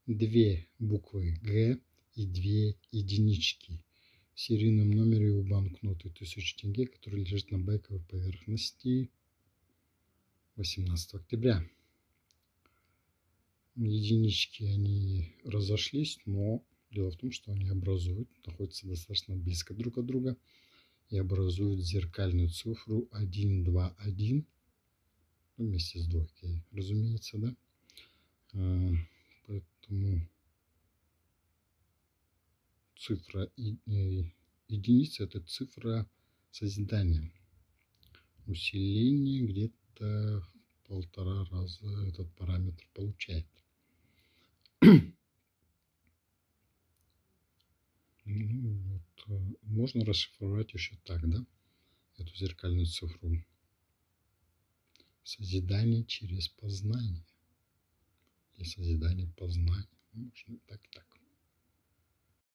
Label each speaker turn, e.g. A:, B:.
A: две буквы Г и две единички. В серийном номере у банкноты 1000 тенге, которая лежит на бэковой поверхности 18 октября. Единички, они разошлись, но дело в том, что они находятся достаточно близко друг от друга и образуют зеркальную цифру 1, 2, 1, вместе с двойкой, разумеется, да? Поэтому цифра единица — это цифра созидания. Усиление где-то в 1,5 раза этот параметр получает. Можно расшифровать еще так, да? Эту зеркальную цифру. Созидание через познание. Или созидание познания. Можно так и так.